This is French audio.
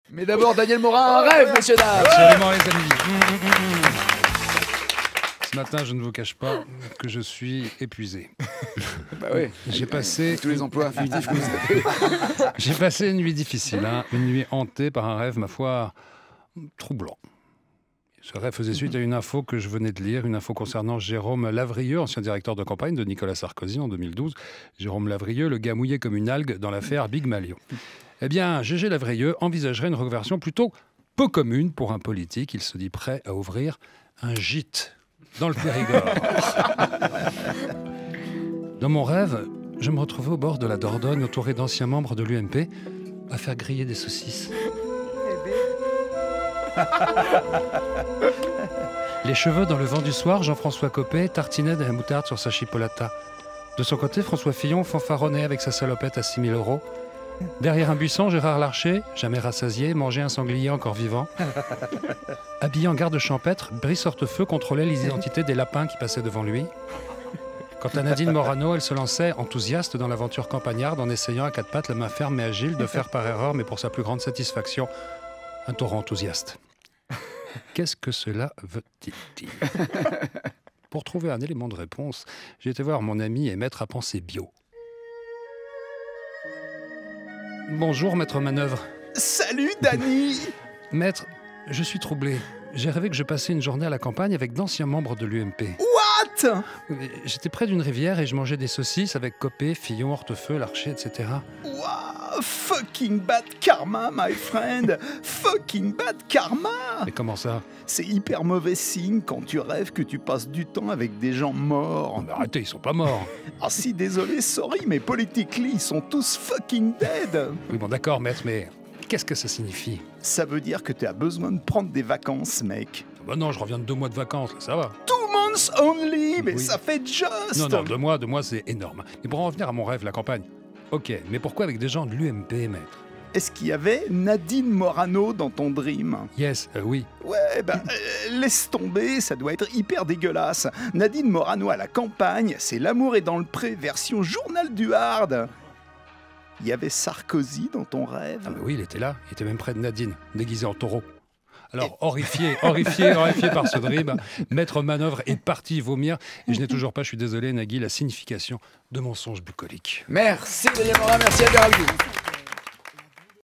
Mais d'abord, Daniel Morin, un rêve, messieurs, dames. Absolument, les amis. Ce matin, je ne vous cache pas que je suis épuisé. Bah oui. J'ai passé tous les emplois fictifs que vous avez. J'ai passé une nuit difficile, une nuit hantée par un rêve, ma foi, troublant. Ce rêve faisait suite à une info que je venais de lire, une info concernant Jérôme Lavrieux, ancien directeur de campagne de Nicolas Sarkozy en 2012. Jérôme Lavrieux, le gars mouillé comme une algue dans l'affaire Big Malion. Eh bien, Gégé Lavrieux envisagerait une reconversion plutôt peu commune pour un politique. Il se dit prêt à ouvrir un gîte dans le Périgord. Dans mon rêve, je me retrouvais au bord de la Dordogne, entouré d'anciens membres de l'UMP, à faire griller des saucisses. Les cheveux dans le vent du soir, Jean-François Copé tartinait de la moutarde sur sa chipolata. De son côté, François Fillon fanfaronnait avec sa salopette à 6 000 €. Derrière un buisson, Gérard Larcher, jamais rassasié, mangeait un sanglier encore vivant. Habillé en garde champêtre, Brice Hortefeux contrôlait les identités des lapins qui passaient devant lui. Quant à Nadine Morano, elle se lançait enthousiaste dans l'aventure campagnarde en essayant à quatre pattes, la main ferme et agile, de faire par erreur, mais pour sa plus grande satisfaction, un torrent enthousiaste. Qu'est-ce que cela veut-il dire? Pour trouver un élément de réponse, j'ai été voir mon ami et maître à penser bio. Bonjour, maître Manœuvre. Salut, Dany. Maître, je suis troublé. J'ai rêvé que je passais une journée à la campagne avec d'anciens membres de l'UMP. What? J'étais près d'une rivière et je mangeais des saucisses avec Copé, Fillon, Hortefeux, Larcher, etc. Wow, fucking bad karma, my friend. Fucking bad karma. Mais comment ça? C'est hyper mauvais signe quand tu rêves que tu passes du temps avec des gens morts. Mais arrêtez, ils sont pas morts. Ah si, désolé, sorry, mais politically, ils sont tous fucking dead. Oui, bon, d'accord, maître, mais qu'est-ce que ça signifie? Ça veut dire que tu as besoin de prendre des vacances, mec. Bah non, je reviens de 2 mois de vacances, là, ça va. 2 months only, mais Oui. ça fait just. Non, 2 mois, c'est énorme. Mais pour en revenir à mon rêve, la campagne. Ok, mais pourquoi avec des gens de l'UMP, maître? Est-ce qu'il y avait Nadine Morano dans ton dream? Yes, oui. Ouais, laisse tomber, ça doit être hyper dégueulasse. Nadine Morano à la campagne, c'est L'amour est dans le pré, version journal du hard. Il y avait Sarkozy dans ton rêve? Ah bah oui, il était là. Il était même près de Nadine, déguisé en taureau. Alors, horrifié par ce dream, maître Manœuvre est parti vomir. Et je n'ai toujours pas, je suis désolé, Nagui, la signification de mon songe bucolique. Merci, Daniel Morin, merci à Gérald.